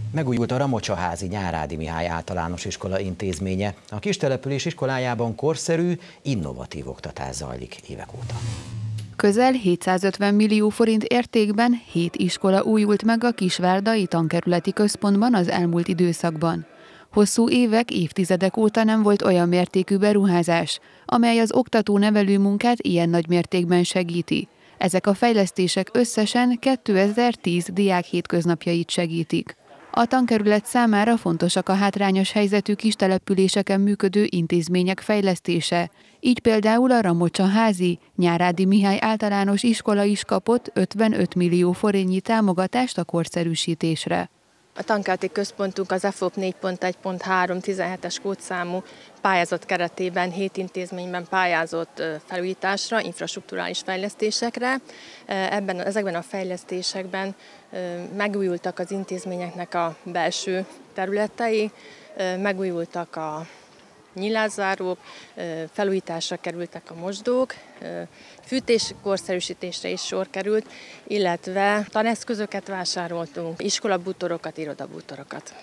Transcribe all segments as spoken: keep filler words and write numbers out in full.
Megújult a Ramocsaházi Nyárádi Mihály Általános Iskola intézménye. A kistelepülés iskolájában korszerű, innovatív oktatás zajlik évek óta. Közel hétszázötven millió forint értékben hét iskola újult meg a Kisvárdai Tankerületi Központban az elmúlt időszakban. Hosszú évek, évtizedek óta nem volt olyan mértékű beruházás, amely az oktató-nevelő munkát ilyen nagy mértékben segíti. Ezek a fejlesztések összesen kétezer-tíz diák hétköznapjait segítik. A tankerület számára fontosak a hátrányos helyzetű kistelepüléseken működő intézmények fejlesztése. Így például a Ramocsaházi Nyárádi Mihály Általános Iskola is kapott ötvenöt millió forintnyi támogatást a korszerűsítésre. A tankerületi központunk az F O P négy pont egy pont három tizenhetes kódszámú pályázat keretében hét intézményben pályázott felújításra, infrastrukturális fejlesztésekre. Ebben, ezekben a fejlesztésekben megújultak az intézményeknek a belső területei, megújultak a nyilászárók, felújításra kerültek a mosdók, fűtés korszerűsítésre is sor került, illetve taneszközöket vásároltunk, iskolabútorokat, irodabútorokat.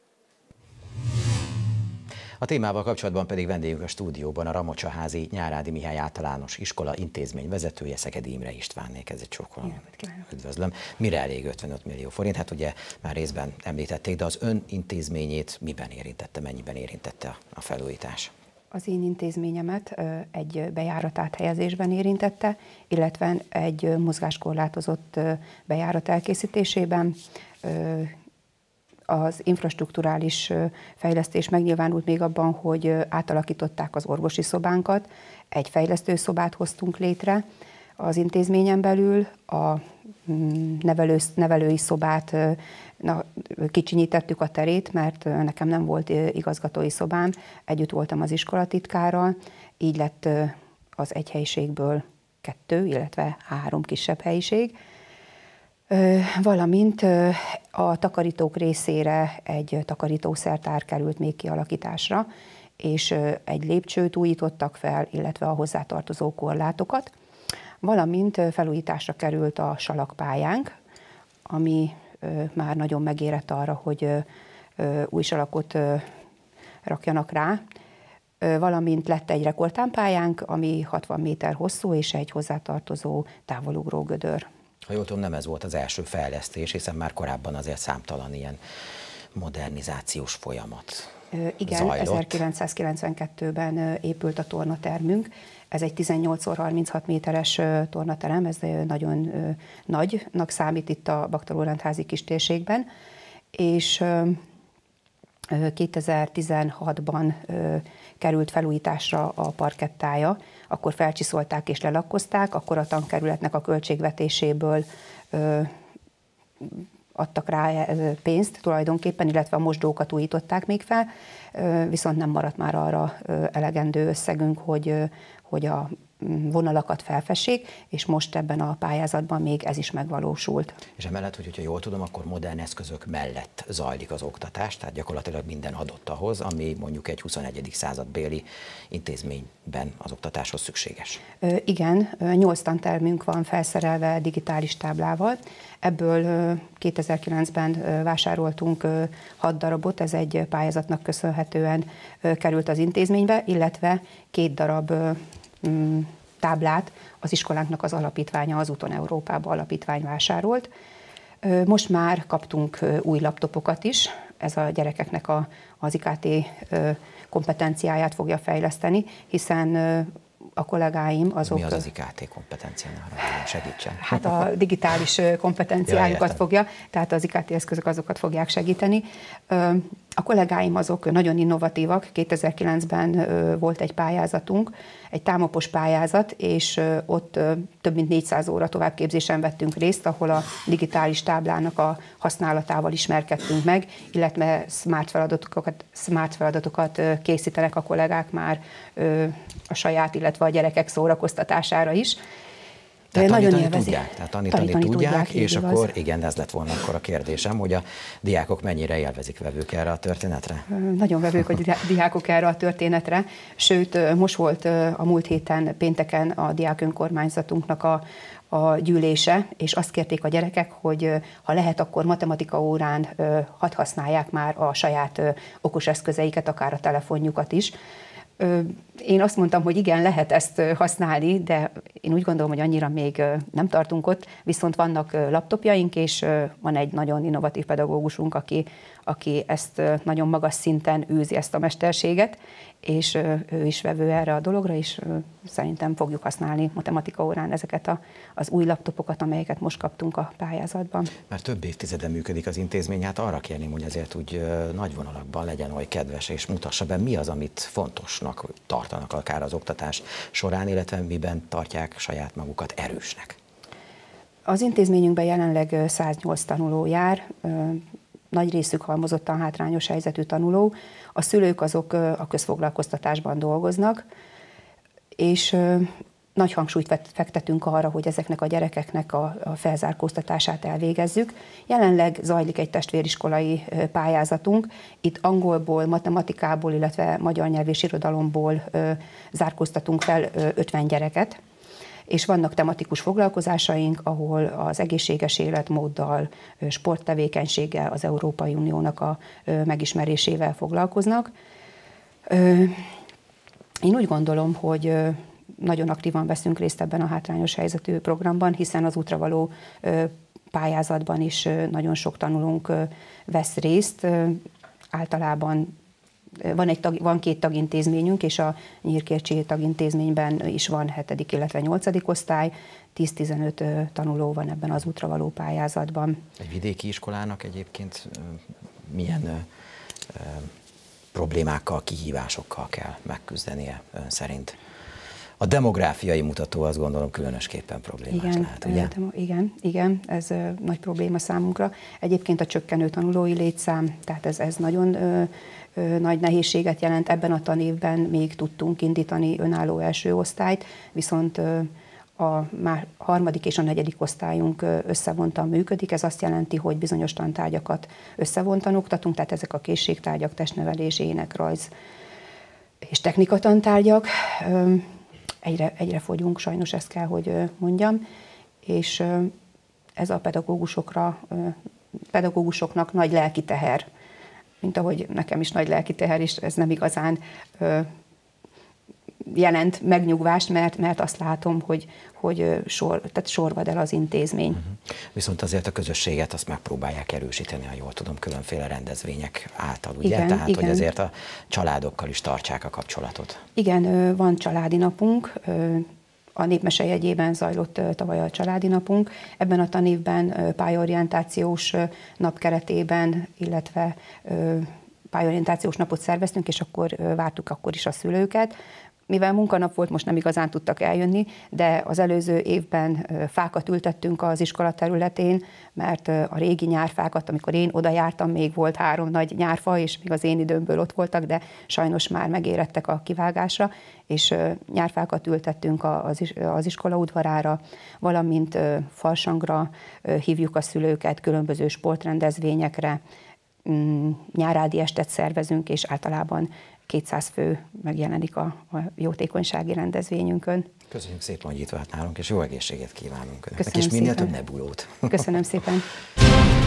A témával kapcsolatban pedig vendégünk a stúdióban a Ramocsaházi Nyárádi Mihály Általános Iskola intézmény vezetője, Szegedi Imre Istvánné, kezdett csókolom. Üdvözlöm. Mire elég ötvenöt millió forint? Hát ugye már részben említették, de az ön intézményét miben érintette, mennyiben érintette a felújítás? Az én intézményemet egy bejárat áthelyezésben érintette, illetve egy mozgáskorlátozott bejárat elkészítésében. Az infrastrukturális fejlesztés megnyilvánult még abban, hogy átalakították az orvosi szobánkat, egy fejlesztőszobát hoztunk létre az intézményen belül, a nevelő, nevelői szobát, na, kicsinyítettük a terét, mert nekem nem volt igazgatói szobám, együtt voltam az iskolatikárral, így lett az egy helyiségből kettő, illetve három kisebb helyiség. Valamint a takarítók részére egy takarítószertár került még kialakításra, és egy lépcsőt újítottak fel, illetve a hozzátartozó korlátokat, valamint felújításra került a salakpályánk, ami már nagyon megérett arra, hogy új salakot rakjanak rá, valamint lett egy rekordtámpályánk, ami hatvan méter hosszú, és egy hozzátartozó távolugró gödör. Ha jól tudom, nem ez volt az első fejlesztés, hiszen már korábban azért számtalan ilyen modernizációs folyamat Igen, zajlott. ezerkilencszázkilencvenkettőben épült a tornatermünk. Ez egy tizennyolc szor harminchat méteres tornaterem, ez nagyon nagynak számít itt a Baktaló-rendházi kistérségben, és kétezer-tizenhatban került felújításra a parkettája, akkor felcsiszolták és lelakkozták, akkor a tankerületnek a költségvetéséből ö, adtak rá pénzt tulajdonképpen, illetve a mosdókat újították még fel, ö, viszont nem maradt már arra ö, elegendő összegünk, hogy, ö, hogy a vonalakat felfessék, és most ebben a pályázatban még ez is megvalósult. És emellett, hogyha jól tudom, akkor modern eszközök mellett zajlik az oktatás, tehát gyakorlatilag minden adott ahhoz, ami mondjuk egy huszonegyedik századbéli intézményben az oktatáshoz szükséges. Ö, igen, nyolc tantermünk van felszerelve digitális táblával, ebből kétezer-kilencben vásároltunk hat darabot, ez egy pályázatnak köszönhetően került az intézménybe, illetve két darab táblát az iskolánknak az alapítványa, az Úton Európába alapítvány vásárolt. Most már kaptunk új laptopokat is, ez a gyerekeknek a, az I K T kompetenciáját fogja fejleszteni, hiszen a kollégáim azok... Mi az az I K T kompetenciának? Segítsen. Hát a digitális kompetenciájukat ja, fogja, tehát az I K T eszközök azokat fogják segíteni. A kollégáim azok nagyon innovatívak. kétezer-kilencben volt egy pályázatunk, egy támopos pályázat, és ott több mint négyszáz óra továbbképzésen vettünk részt, ahol a digitális táblának a használatával ismerkedtünk meg, illetve smart feladatokat, smart feladatokat készítenek a kollégák már a saját, illetve a gyerekek szórakoztatására is. Tehát nagyon tanítani élvezik. tudják, tehát tanítani, tanítani tudják, tudják, és igaz. akkor igen, ez lett volna akkor a kérdésem, hogy a diákok mennyire élvezik, vevők erre a történetre? Nagyon vevők a diákok erre a történetre, sőt, most volt a múlt héten, pénteken a diák önkormányzatunknak a, a gyűlése, és azt kérték a gyerekek, hogy ha lehet, akkor matematika órán hadd használják már a saját okos eszközeiket, akár a telefonjukat is. Én azt mondtam, hogy igen, lehet ezt használni, de én úgy gondolom, hogy annyira még nem tartunk ott, viszont vannak laptopjaink, és van egy nagyon innovatív pedagógusunk, aki, aki ezt nagyon magas szinten űzi, ezt a mesterséget, és ő is vevő erre a dologra, és szerintem fogjuk használni matematika órán ezeket a, az új laptopokat, amelyeket most kaptunk a pályázatban. Mert több évtizede működik az intézmény, hát arra kérném, hogy azért úgy nagy vonalakban legyen oly kedves, és mutassa be, mi az, amit fontosnak tartanak akár az oktatás során, illetve miben tartják saját magukat erősnek. Az intézményünkben jelenleg száznyolc tanuló jár, nagy részük halmozottan hátrányos helyzetű tanuló. A szülők azok a közfoglalkoztatásban dolgoznak, és nagy hangsúlyt fektetünk arra, hogy ezeknek a gyerekeknek a, a felzárkóztatását elvégezzük. Jelenleg zajlik egy testvériskolai pályázatunk. Itt angolból, matematikából, illetve magyar nyelv és irodalomból zárkóztatunk fel ötven gyereket. És vannak tematikus foglalkozásaink, ahol az egészséges életmóddal, sporttevékenységgel, az Európai Uniónak a megismerésével foglalkoznak. Én úgy gondolom, hogy nagyon aktívan veszünk részt ebben a hátrányos helyzetű programban, hiszen az útravaló pályázatban is nagyon sok tanulónk vesz részt. Általában van, egy tag, van két tagintézményünk, és a Nyírkércsi tagintézményben is van hetedik, illetve nyolcadik osztály, tíz-tizenöt tanuló van ebben az útravaló pályázatban. Egy vidéki iskolának egyébként milyen ö, ö, problémákkal, kihívásokkal kell megküzdenie ön szerint? A demográfiai mutató, azt gondolom, különösképpen problémás igen, lehet, ugye? Igen, igen, ez ö, nagy probléma számunkra. Egyébként a csökkenő tanulói létszám, tehát ez, ez nagyon ö, ö, nagy nehézséget jelent. Ebben a tanévben még tudtunk indítani önálló első osztályt, viszont ö, a már harmadik és a negyedik osztályunk összevontan működik. Ez azt jelenti, hogy bizonyos tantárgyakat összevontan oktatunk, tehát ezek a készségtárgyak, testnevelés, ének, rajz és technikatantárgyak. Egyre, egyre fogyunk, sajnos ezt kell, hogy mondjam, és ez a pedagógusokra, pedagógusoknak nagy lelki teher, mint ahogy nekem is nagy lelki teher, és ez nem igazán jelent megnyugvást, mert, mert azt látom, hogy, hogy sor, tehát sorvad el az intézmény. Uh-huh. Viszont azért a közösséget azt megpróbálják erősíteni, ha jól tudom, különféle rendezvények által, ugye? Igen, Tehát, igen. hogy azért a családokkal is tartsák a kapcsolatot. Igen, van családi napunk, a Népmese jegyében zajlott tavaly a családi napunk. Ebben a tanévben pályaorientációs nap keretében, illetve pályaorientációs napot szerveztünk, és akkor vártuk akkor is a szülőket. Mivel munkanap volt, most nem igazán tudtak eljönni, de az előző évben fákat ültettünk az iskola területén, mert a régi nyárfákat, amikor én oda jártam, még volt három nagy nyárfa, és még az én időmből ott voltak, de sajnos már megérettek a kivágásra, és nyárfákat ültettünk az iskola udvarára, valamint farsangra hívjuk a szülőket, különböző sportrendezvényekre, nyárádi estet szervezünk, és általában kétszáz fő megjelenik a, a jótékonysági rendezvényünkön. Köszönjük szépen, hogy itt volt nálunk, és jó egészséget kívánunk önöknek, Köszönöm és minél szépen. több nebulót. Köszönöm szépen.